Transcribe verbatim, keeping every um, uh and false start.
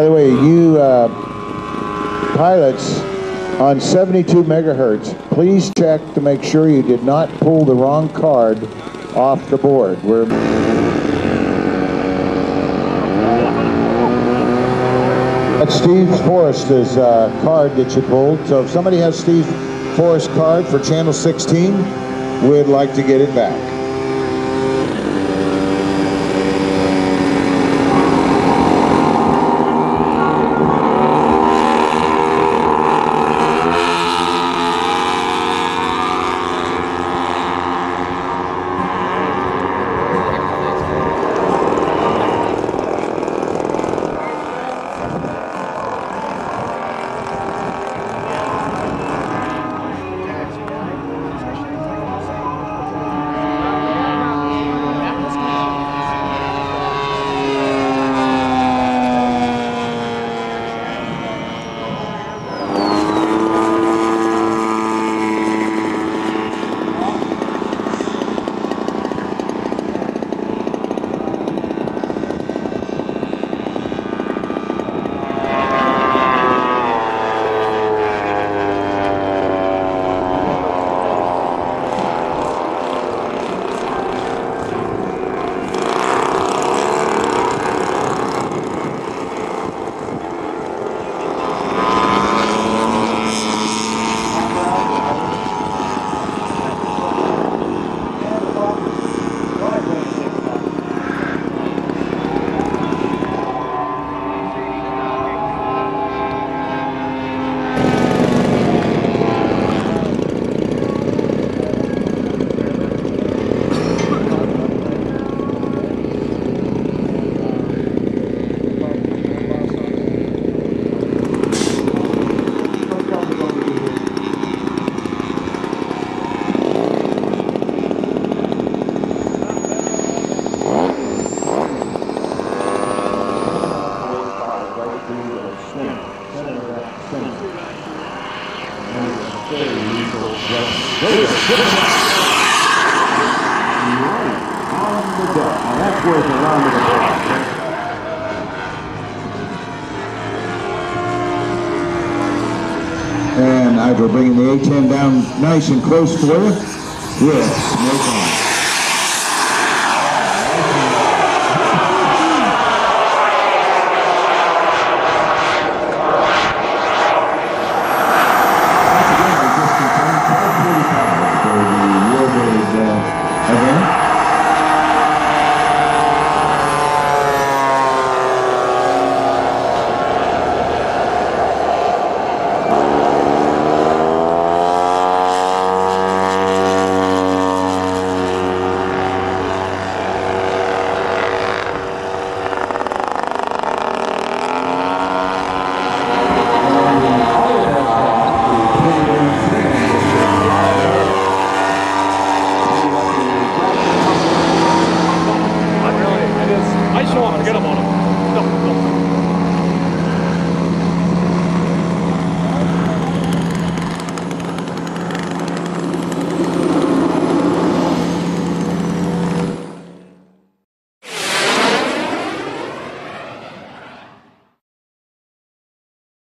the way, you uh, pilots on seventy-two megahertz, please check to make sure you did not pull the wrong card off the board. We're That's Steve Forrest's uh, card that you pulled. So if somebody has Steve Forrest card for channel sixteen, we'd like to get it back. And Nigel bringing the A ten down nice and close for you. Yes, no problem.